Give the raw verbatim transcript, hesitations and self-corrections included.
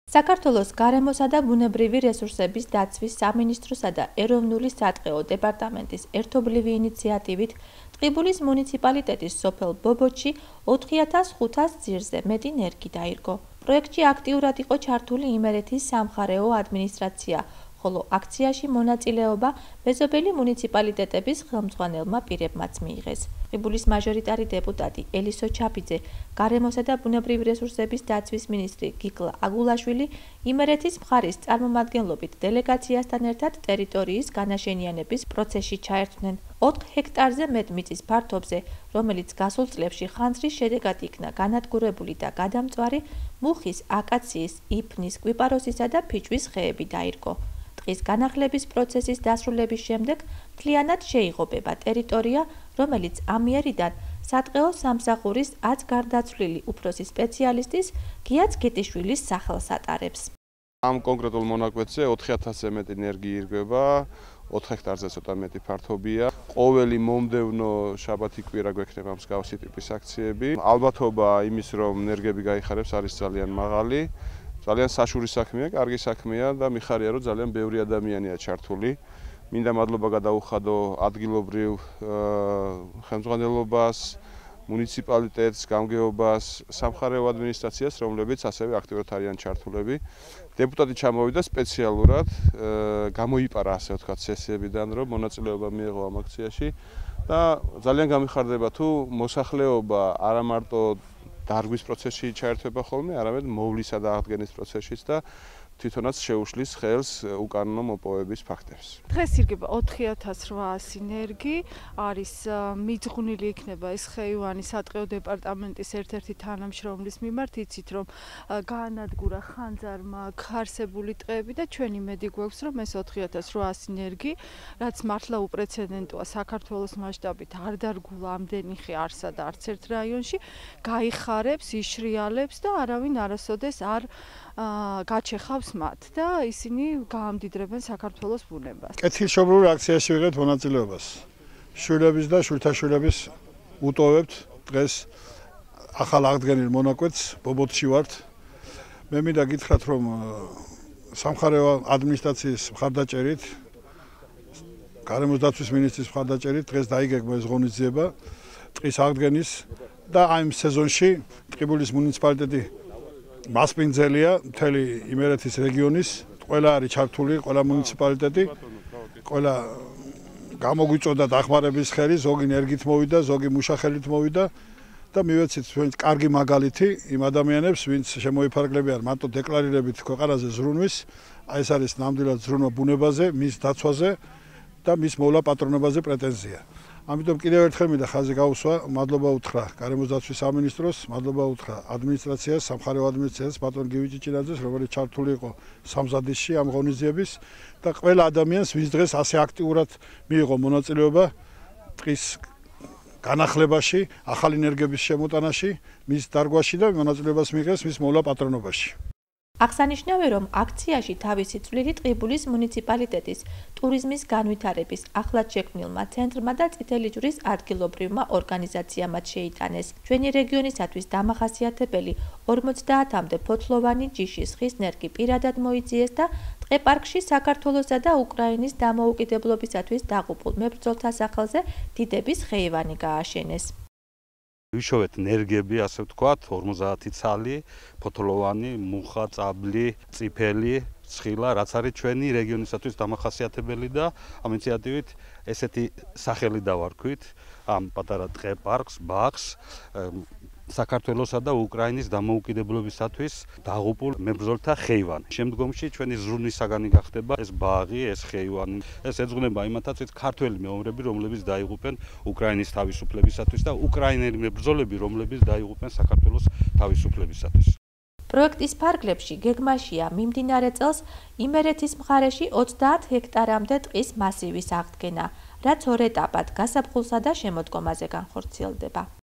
საქართველოს გარემოსა და ბუნებრივი რესურსების დაცვის სამინისტროსა და ეროვნული სატყეო დეპარტამენტის ერთობლივი ინიციატივით ტყიბულის მუნიციპალიტეტის სოფელ ბობოჩში ოთხი ათას ხუთას ძირზე მეტი ნერგი დაირგო. პროექტში აქტიურად იყო ჩართული იმერეთის სამხარეო ადმინისტრაცია, ხოლო აქციაში მონაწილეობა მეზობელი მუნიციპალიტეტების ხელმძღვანელმა პირებმაც მიიღეს. ტყიბულის მაჟორიტარი დეპუტატი ელისო ჩაფიძე, გარემოსა და ბუნებრივი რესურსების დაცვის მინისტრი გიგლა აგულაშვილი იმერეთის მხარის წარმომადგენლობით დელეგაციასთან ერთად ტერიტორიის განაშენიანების პროცესში ჩაერთვნენ. ოთხ ჰექტარზე მეტ მიწის ფართობზე, რომელიც გასულ წლებში ხანძრის შედეგად იქნა განადგურებული და გადამწვარი, მუხის, აკაციის, იფნის, კვიპაროსისა და ფიჭვის ხეები დაირგო. ტყის განახლების პროცესის დასრულების შემდეგ მთლიანად შეიღობება ტერიტორია, რომელიც ამიერიდან სატყეო სამსახურის აც გარდაცვლილი უფროსი სპეციალისტის გიაც გეტიშვილის სახელს ატარებს. ამ კონკრეტულ მონაკვეთზე ოთხი ათასზე მეტი ნერგი ირგვება, ოთხ ჰექტარზე ცოტა მეტი ფართობია. ყოველი მომდევნო შაბათი კვირა გვექნება მსგავსი ტიპის აქციები. ალბათობა იმის, რომ ნერგები გაიხარებს, არის ძალიან მაღალი. ძალიან საშური საქმეა, კარგი საქმეა და მიხარია, რომ ძალიან ბევრი ადამიანია ჩართული. მინდა მადლობა გადაუხადო ადგილობრივ ხელმძღვანელობას, მუნიციპალიტეტს, გამგეობას, სამხარეო ადმინისტრაციას, რომლებიც ასევე აქტიურად არიან ჩართულები. დეპუტატი ჩამოვიდა სპეციალურად, გამოიპარა ასე ვთქვათ სესიებიდან, რომ მონაწილეობა მიიღო ამ აქციაში და ძალიან გამიხარდება თუ მოსახლეობა არა მარტო დარგვის პროცესში ჩაერთვება ხოლმე, არამედ მოვლისა და აღდგენის პროცესშიც და თვითონაც შეუშლის ხელს უკანონო მოპოვების ფაქტებს. დღეს ირგება ოთხი ათას რვაასი ნერგი, არის მიძღვნილი იქნება ეს ხეივანი სატყეო დეპარტამენტის ერთ-ერთი თანამშრომლის მიმართ, იცით რომ გაანადგურა ხანძარმა არსებული ტყეები და ჩვენ იმედი გვაქვს რომ ეს ოთხი ათას რვაასი ნერგი, რაც მართლა უპრეცედენტოა საქართველოს მასშტაბით, არ დარგულა ამდენი ხე არსა და არც ერთ რაიონში, გაიხარებს, იშრიალებს და არავინ არასოდეს არ გაჩეხავს მათ და ისინი გაამდიდრებენ საქართველოს ბუნებას. კეთილშობილ აქციაში ვიღებთ მონაწილეობას. შვილების და შვილთაშვილების უტოვებთ დღეს ახალ აღდგენილ მონაკვეთს ბობოჩში ვართ. მე მინდა გითხრათ, რომ სამხარეო ადმინისტრაციის მხარდაჭერით, გარემოს დაცვის მინისტრის მხარდაჭერით დღეს დაიგეგმა ეს ღონისძიება ტყის აღდგენის და ამ სეზონში ტყიბულის მუნიციპალიტეტი მასპინძელია მთელი იმერეთის რეგიონის, ყველა არის ჩართული, ყველა მუნიციპალიტეტი, ყველა გამოგვიწოდა დახმარების ხელი, ზოგი ნერგით მოვიდა, ზოგი მუშახელით მოვიდა და მივეცით თქვენ კარგი მაგალითი იმ ადამიანებს, ვინც შემოიფარგლებიან მარტო დეკლარირებით ქვეყანაზე ზრუნვის, აი ეს არის ნამდვილად ზრუნვა ბუნებაზე, მის დაცვაზე და მის მოვლა პატრონობაზე პრეტენზია. ამიტომ კიდევ ერთხელ მინდა ხაზი გაუსვა, მადლობა უთხრა გარემოს დაცვის სამინისტროს, მადლობა უთხრა ადმინისტრაციას, სამხარეო ადმინისტრაციას, ბატონ გივი ჭიჭინაძეს, რომელიც ჩართული იყო სამზადისში ამ ღონისძიების და ყველა ადამიანს, ვის დღეს ასე აქტიურად მიიღო მონაწილეობა ტყის განახლებაში, ახალი ნერგების შემოტანაში, მის დარგვაში და მონაწილეობას მიიღეს მის მოვლა პატრონობაში. აღსანიშნავია, რომ აქციაში თავისი წვლილი ტყიბულის მუნიციპალიტეტის ტურიზმის განვითარების ახლად შექმნილმა ცენტრმა და წითელი ჯვრის ადგილობრივმა ორგანიზაციამაც შეიტანეს. ჩვენი რეგიონისათვის დამახასიათებელი ორმოცდაათამდე ფოთლოვანი ჯიშის ხის ნერგი პირადად მოიძიეს და ტყეპარკში საქართველოსა და უკრაინის დამოუკიდებლობისათვის დაღუპულ მებრძოლთა სახელზე დიდების ხეივანი გააშენეს. ვიშოვეთ ნერგები, ასე ვთქვათ, ორმოცდაათი ცალი, ფოთლოვანი, მუხა, წაბლი, წიფელი, ცხილა, რაც არის ჩვენი რეგიონისათვის დამახასიათებელი და ამ ინიციატივით ესეთი სახელი დავარქვით ამ პატარა ტყეპარკს, ბაღს, საქართველოსა და უკრაინის დამოუკიდებლობისათვის დაღუპულ მებრძოლთა ხეივანი. შემდგომში ჩვენი ზრუნვის საგანი გახდება ეს ბაღი, ეს ხეივანი. ეს ეძღვნება იმათაც, ქართველი მეომრები, რომლებიც დაიღუპენ უკრაინის თავისუფლებისათვის და უკრაინელი მებრძოლები, რომლებიც დაიღუპენ საქართველოს თავისუფლებისათვის. პროექტის ფარგლებში გეგმაშია მიმდინარე წელს იმერეთის მხარეში ოცდაათ ჰექტარამდე ტყის მასივის აღდგენა, რაც ორ ეტაპად გასაფხულსა და შემოდგომაზე განხორციელდება.